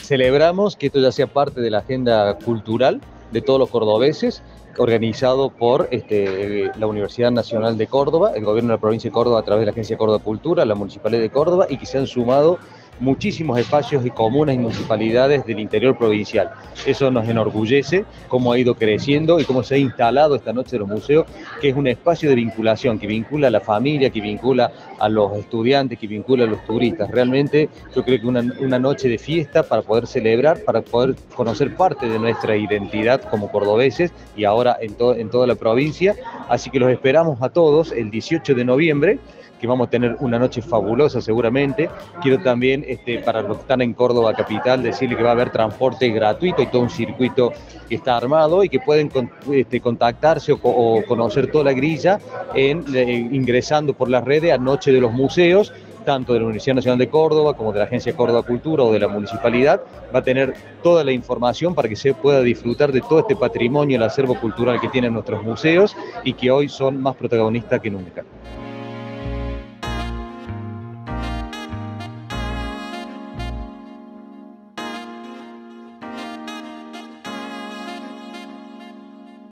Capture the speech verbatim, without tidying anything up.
celebramos que esto ya sea parte de la agenda cultural de todos los cordobeses, organizado por este, la Universidad Nacional de Córdoba, el gobierno de la provincia de Córdoba a través de la Agencia Córdoba Cultura, la Municipalidad de Córdoba, y que se han sumado muchísimos espacios y comunas y municipalidades del interior provincial. Eso nos enorgullece, cómo ha ido creciendo y cómo se ha instalado esta Noche de los Museos, que es un espacio de vinculación, que vincula a la familia, que vincula a los estudiantes, que vincula a los turistas. Realmente yo creo que una, una noche de fiesta para poder celebrar, para poder conocer parte de nuestra identidad como cordobeses y ahora en, to en toda la provincia. Así que los esperamos a todos el dieciocho de noviembre, que vamos a tener una noche fabulosa seguramente. Quiero también, este, para los que están en Córdoba capital, decirle que va a haber transporte gratuito y todo un circuito que está armado y que pueden con, este, contactarse o, o conocer toda la grilla en, eh, ingresando por las redes a Noche de los Museos, tanto de la Universidad Nacional de Córdoba como de la Agencia Córdoba Cultura o de la Municipalidad. Va a tener toda la información para que se pueda disfrutar de todo este patrimonio, el acervo cultural que tienen nuestros museos y que hoy son más protagonistas que nunca.